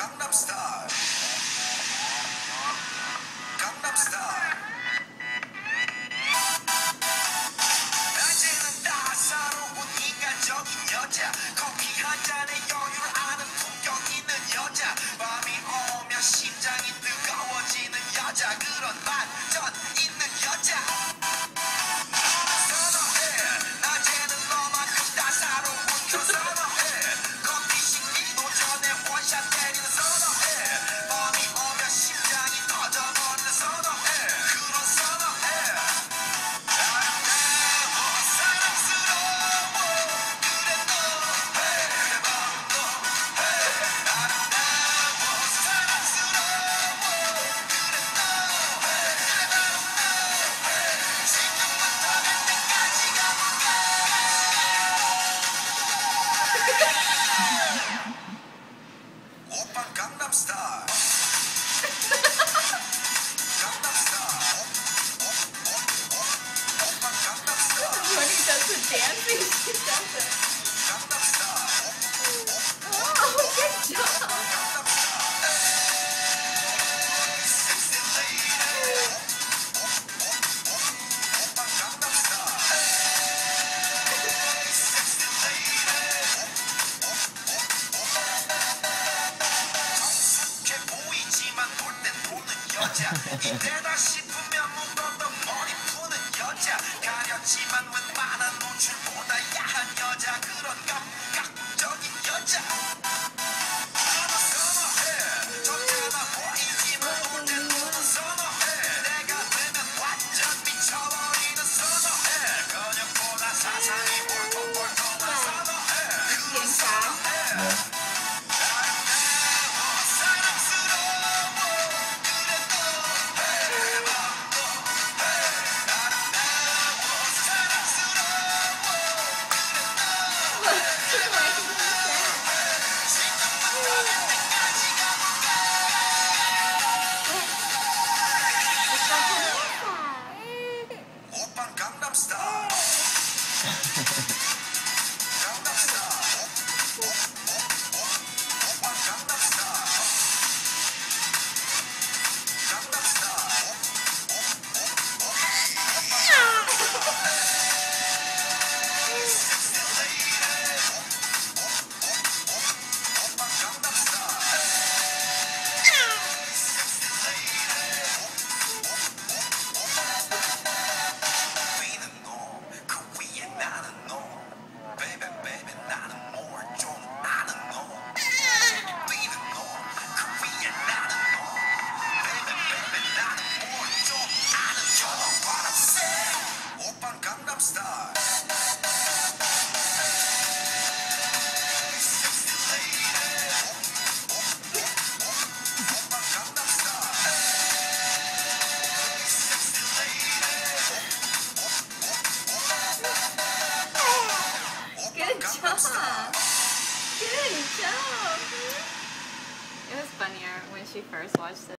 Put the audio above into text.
Gangnam Style. Gangnam Style. 낮에는 따사로운 인간적인 여자, 커피 한 잔에 여유를 아는 품격 있는 여자, 밤이 오면 심장이 뜨거워지는 여자, 그런 반전 있는 여자. Gangnam Style. Gangnam Style. Gangnam Style. When he does the dancing, he does it. Gangnam Style. Oh, good job. Gangnam Style. Sexy lady. Gangnam Style. Sexy lady. 정숙해 보이지만 볼 땐 보는 여자, 이때다 싶으면 묶었던 머리 푸는 여자, 가렸지만 웬만한 노출보다 야한 여자, 그런 감각적인 여자. 나도 선호해. 점잖아 보이지만 볼 땐 보는 선호해. 내가 되면 완전 미쳐버리는 선호해. 근육보다 사상이 볼통볼통한 선호해. 그런 선호해. 오빤 강남 스타일. 강남 스타일. 오빤 강남 스타일. 강남 스타일. 섹시 레이디. 오빤 강남 스타일. 섹시 레이디. 위는 너, 그 위에 나는 너. Baby baby 나는 뭘 좀 아는 너. 위는 너, 그 위에 나는 너. Baby baby 나는 뭘 좀 아는 너. You know what I'm saying? 오빤 강남 스타일. Sexy lady. 오빤 강남 스타일. Sexy lady. Good job. Good job. It was funnier when she first watched it.